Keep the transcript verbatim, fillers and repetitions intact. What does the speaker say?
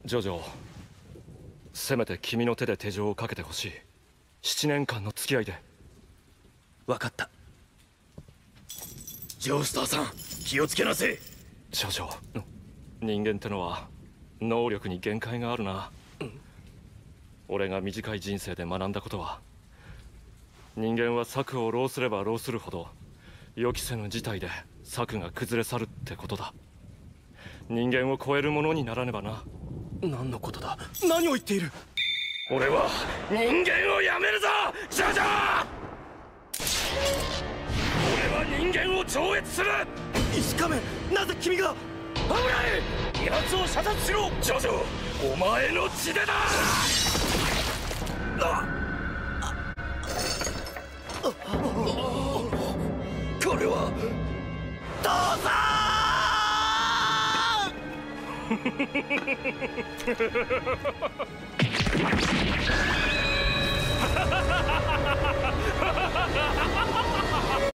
ジョジョ、せめて君の手で手錠をかけてほしい。七年間の付き合いで。 分かった。ジョースターさん、気をつけなせい。 ジョジョ、人間ってのは能力に限界があるな。俺が短い人生で学んだことは、人間は策を浪すれば浪するほど予期せぬ事態で策が崩れ去るってことだ。人間を超えるものにならねばな。 何のことだ。何を言っている。 俺は人間をやめるぞジョジョ。俺は人間を超越する。 石仮面、なぜ君が。 危ない。奴を射殺しろジョジョ。お前の血でだ。 これは父さん